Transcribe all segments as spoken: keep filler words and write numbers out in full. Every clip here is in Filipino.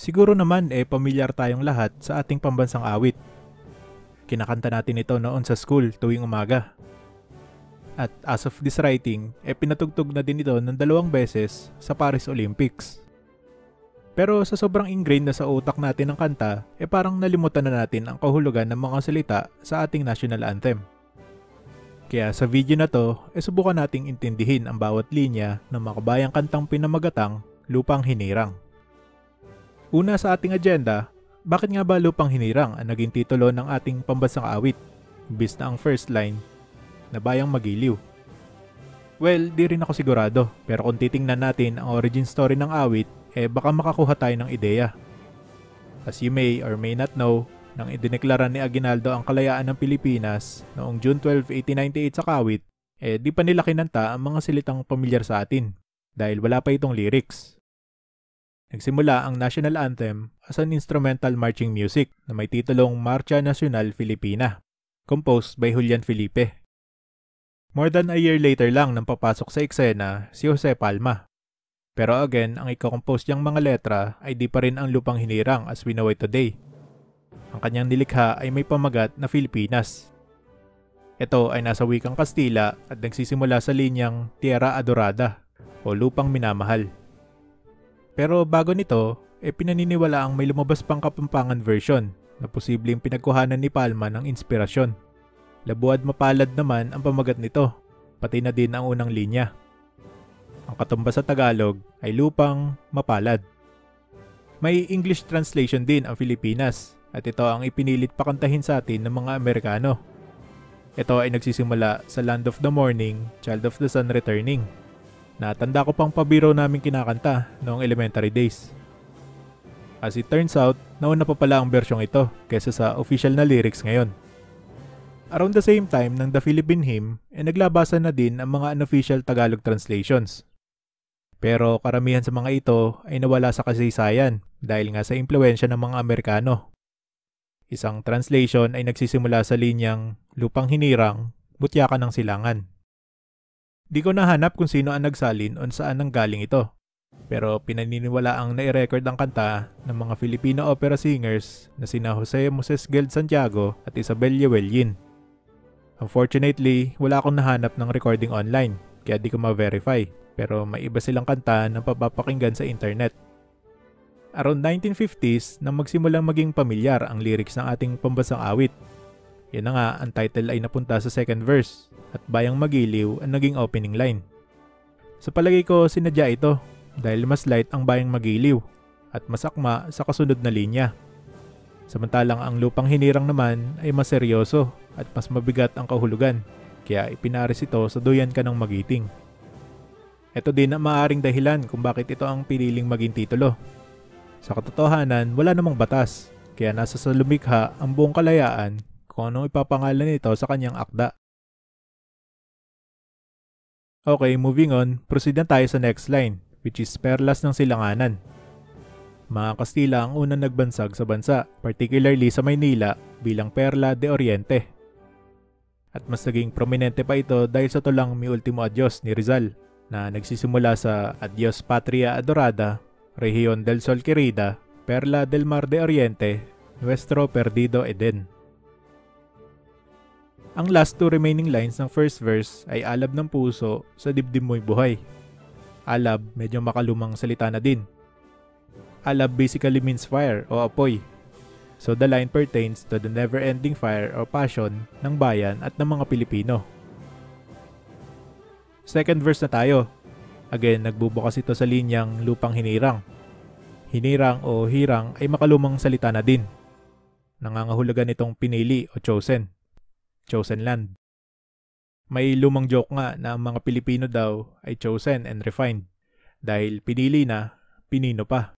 Siguro naman eh pamilyar tayong lahat sa ating pambansang awit. Kinakanta natin ito noon sa school tuwing umaga. At as of this writing, eh pinatugtog na din ito ng dalawang beses sa Paris Olympics. Pero sa sobrang ingrained na sa utak natin ng kanta, eh parang nalimutan na natin ang kahulugan ng mga salita sa ating national anthem. Kaya sa video na to, eh subukan nating intindihin ang bawat linya ng makabayang kantang pinamagatang Lupang Hinirang. Una sa ating agenda, bakit nga ba Lupang Hinirang ang naging titulo ng ating pambansang awit, imbis na ang first line na Bayang Magiliw? Well, di rin ako sigurado, pero kung titingnan natin ang origin story ng awit, eh baka makakuha tayo ng ideya. As you may or may not know, nang idineklara ni Aguinaldo ang kalayaan ng Pilipinas noong June twelfth, eighteen ninety-eight sa Kawit, eh di pa nila kinanta ang mga salitang pamilyar sa atin dahil wala pa itong lyrics. Nagsimula ang national anthem as an instrumental marching music na may titulong Marcha Nacional Filipina, composed by Julian Felipe. More than a year later lang nang papasok sa eksena si Jose Palma. Pero again, ang ikakompose niyang mga letra ay di pa rin ang Lupang Hinirang as we know it today. Ang kanyang nilikha ay may pamagat na Filipinas. Ito ay nasa wikang Kastila at nagsisimula sa linyang Tierra Adorada o Lupang Minamahal. Pero bago nito, e pinaniniwala ang may lumabas pang Kapampangan version na posibleng pinagkuhanan ni Palma ng inspirasyon. Labuad mapalad naman ang pamagat nito, pati na din ang unang linya. Ang katumbas sa Tagalog ay Lupang Mapalad. May English translation din ang Filipinas at ito ang ipinilit pakantahin sa atin ng mga Amerikano. Ito ay nagsisimula sa Land of the Morning, Child of the Sun Returning. Natanda ko pang pabiro namin kinakanta noong elementary days. As it turns out, nauna pa pala ang bersyong ito kaysa sa official na lyrics ngayon. Around the same time ng The Philippine Hymn, eh naglabasan na din ang mga unofficial Tagalog translations. Pero karamihan sa mga ito ay nawala sa kasaysayan dahil nga sa impluensya ng mga Amerikano. Isang translation ay nagsisimula sa linyang Lupang Hinirang, Butyakan ng Silangan. Di ko nahanap kung sino ang nagsalin o saan ang galing ito. Pero pinaniniwala ang nai-record ang kanta ng mga Filipino opera singers na sina Jose Moses Geld Santiago at Isabel Llewellyn. Unfortunately, wala akong nahanap ng recording online kaya di ko ma-verify. Pero may iba silang kanta na papapakinggan sa internet. Around nineteen fifties nang magsimulang maging pamilyar ang lyrics ng ating pambansang awit. Yan na nga, ang title ay napunta sa second verse at Bayang Magiliw ang naging opening line. Sa palagay ko, sinadya ito dahil mas light ang Bayang Magiliw at mas akma sa kasunod na linya. Samantalang ang Lupang Hinirang naman ay mas seryoso at mas mabigat ang kahulugan, kaya ipinaris ito sa Duyan Ka ng Magiting. Ito din ang maaaring dahilan kung bakit ito ang piniling maging titulo. Sa katotohanan, wala namang batas, kaya nasa sa lumikha ang buong kalayaan kung anong ipapangalan nito sa kanyang akda. Okay, moving on, proceed na tayo sa next line, which is Perlas ng Silanganan. Mga Kastila ang unang nagbansag sa bansa, particularly sa Maynila bilang Perla de Oriente. At mas naging prominente pa ito dahil sa tulang Mi Ultimo Adios ni Rizal, na nagsisimula sa Adios Patria Adorada, Rehiyon del Sol Querida, Perla del Mar de Oriente, Nuestro Perdido Eden. Ang last two remaining lines ng first verse ay Alab ng puso, sa dibdib mo'y buhay. Alab, medyo makalumang salita na din. Alab basically means fire o apoy. So the line pertains to the never-ending fire or passion ng bayan at ng mga Pilipino. Second verse na tayo. Again, nagbubukas ito sa linyang Lupang Hinirang. Hinirang o hirang ay makalumang salita na din. Nangangahulugan itong pinili o chosen. Chosen land. May lumang joke nga na ang mga Pilipino daw ay chosen and refined. Dahil pinili na, pinino pa.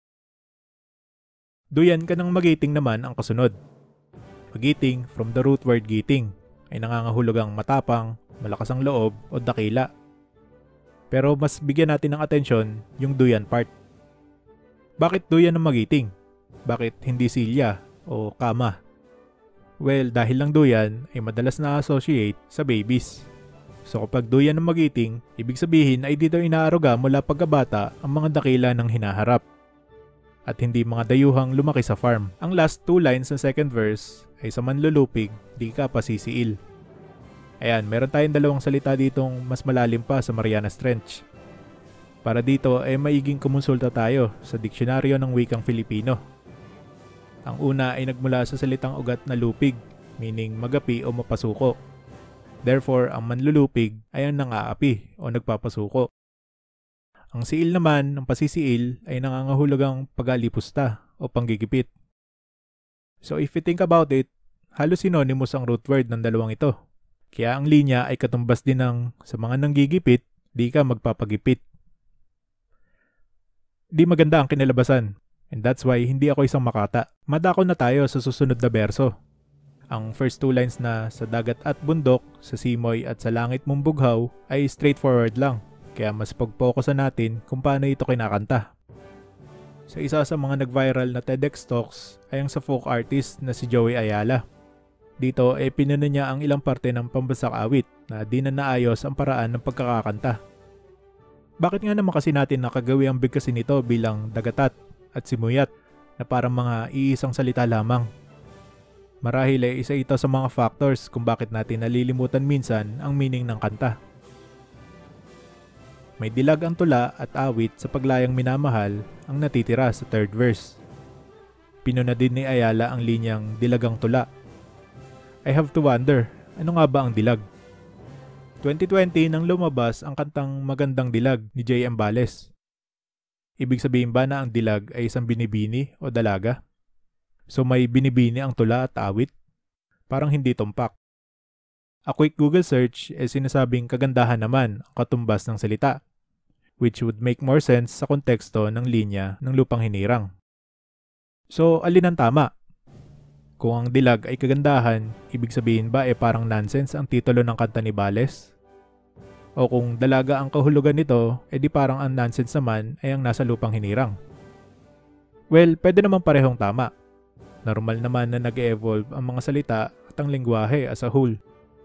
Duyan Ka ng Magiting naman ang kasunod. Magiting from the root word giting ay nangangahulugang matapang, malakas ang loob o dakila. Pero mas bigyan natin ng atensyon yung duyan part. Bakit duyan ng magiting? Bakit hindi silya o kama? Well, dahil lang duyan ay madalas na-associate sa babies. So kapag duyan ng magiting, ibig sabihin ay dito inaaruga mula pagkabata ang mga dakila ng hinaharap. at hindi mga dayuhang lumaki sa farm. Ang last two lines ng second verse ay sa manlulupig, di ka pasisiil. Ayan, meron tayong dalawang salita ditong mas malalim pa sa Marianas Trench. Para dito ay maiging kumonsulta tayo sa diksyonaryo ng wikang Filipino. Ang una ay nagmula sa salitang ugat na lupig, meaning magapi o mapasuko. Therefore, ang manlulupig ay ang nang-aapi o nagpapasuko. Ang siil naman ng pasisiil ay nangangahulugang pag-alipusta o panggigipit. So if you think about it, halos synonymous ang root word ng dalawang ito. Kaya ang linya ay katumbas din ng sa mga nanggigipit, di ka magpapagipit. Di maganda ang kinalabasan, and that's why hindi ako isang makata. Madako na tayo sa susunod na berso. Ang first two lines na sa dagat at bundok, sa simoy at sa langit mong bughaw ay straightforward lang. Kaya mas pag-focusan natin kung paano ito kinakanta. Sa isa sa mga nag-viral na TEDx talks ay ang sa folk artist na si Joey Ayala. Dito ay pinuno niya ang ilang parte ng pambansang awit na di na naayos ang paraan ng pagkakakanta. Bakit nga naman kasi natin nakagawi ang bigkasin nito bilang dagatat at simuyat na parang mga iisang salita lamang? Marahil ay isa ito sa mga factors kung bakit natin nalilimutan minsan ang meaning ng kanta. May dilag ang tula at awit sa paglayang minamahal ang natitira sa third verse. Pinuna din ni Ayala ang linyang dilagang tula. I have to wonder, ano nga ba ang dilag? twenty twenty nang lumabas ang kantang Magandang Dilag ni J M Bales. Ibig sabihin ba na ang dilag ay isang binibini o dalaga? So may binibini ang tula at awit? Parang hindi tumpak. A quick Google search ay sinasabing kagandahan naman ang katumbas ng salita, which would make more sense sa konteksto ng linya ng Lupang Hinirang. So, alin ang tama? Kung ang dilag ay kagandahan, ibig sabihin ba eh parang nonsense ang titulo ng kanta ni Bales? O kung dalaga ang kahulugan nito, edi parang ang nonsense naman ay ang nasa Lupang Hinirang? Well, pwede naman parehong tama. Normal naman na nag-evolve ang mga salita at ang lengguwahe as a whole.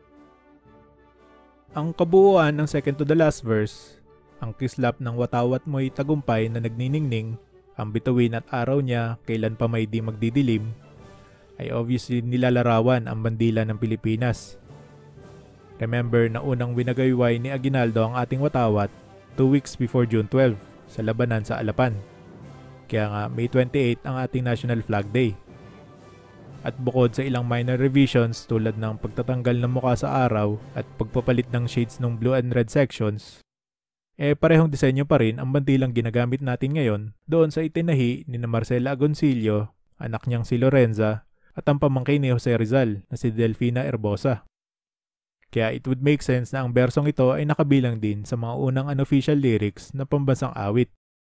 Ang kabuuan ng second to the last verse, ang kislap ng watawat mo'y tagumpay na nagniningning, ang bituin at araw niya kailan pa may di magdidilim, ay obviously nilalarawan ang bandila ng Pilipinas. Remember na unang winagayway ni Aguinaldo ang ating watawat two weeks before June twelfth sa labanan sa Alapan. Kaya nga May twenty-eighth ang ating National Flag Day. At bukod sa ilang minor revisions tulad ng pagtatanggal ng mukha sa araw at pagpapalit ng shades ng blue and red sections, eh parehong disenyo pa rin ang bandilang ginagamit natin ngayon doon sa itinahi ni na Marcela Agoncillo, anak niyang si Lorenza, at ang pamangkin ni Jose Rizal na si Delfina Herbosa. Kaya it would make sense na ang bersong ito ay nakabilang din sa mga unang unofficial lyrics na pambansang awit.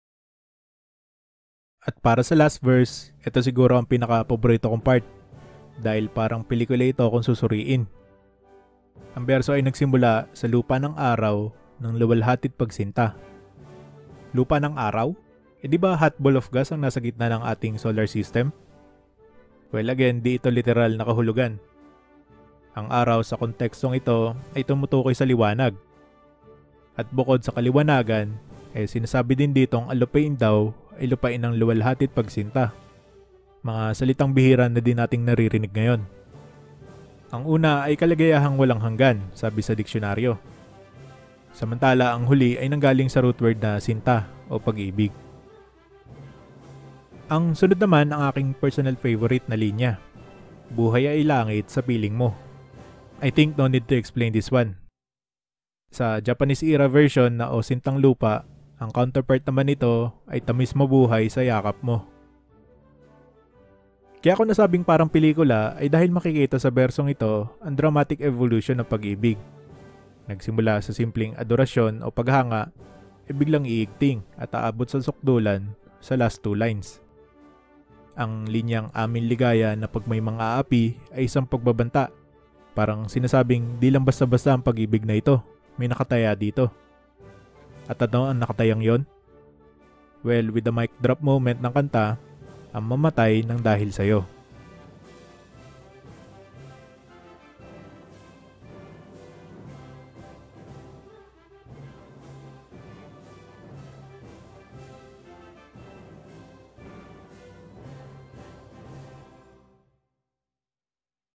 At para sa last verse, ito siguro ang pinaka-paborito kong part. Dahil parang pelikula ito kung susuriin. Ang berso ay nagsimula sa lupa ng araw ng luwalhatid pagsinta. Lupa ng araw? E di ba hot ball of gas ang nasa gitna ng ating solar system? Well again, di ito literal na kahulugan. Ang araw sa kontekstong ito ay tumutukoy sa liwanag. At bukod sa kaliwanagan, eh sinasabi din ditong ang lupain daw ay lupain ng luwalhatid pagsinta. Mga salitang bihira na din nating naririnig ngayon. Ang una ay kaligayahang walang hanggan, sabi sa diksyonaryo. Samantala ang huli ay nanggaling sa root word na sinta o pag-ibig. Ang sunod naman ang aking personal favorite na linya. Buhay ay langit sa piling mo. I think no need to explain this one. Sa Japanese era version na O Sintang Lupa, ang counterpart naman nito ay tamis mo buhay sa yakap mo. Kaya ako nasabing parang pelikula ay dahil makikita sa bersong ito ang dramatic evolution ng pag-ibig. Nagsimula sa simpleng adorasyon o paghanga, e biglang iigting at aabot sa sukdulan sa last two lines. Ang linyang amin ligaya na pag may mga aapi ay isang pagbabanta. Parang sinasabing di lang basta-basta ang pag-ibig na ito, may nakataya dito. At ano ang nakatayang yon? Well, with the mic drop moment ng kanta, ang mamatay ng dahil sa'yo.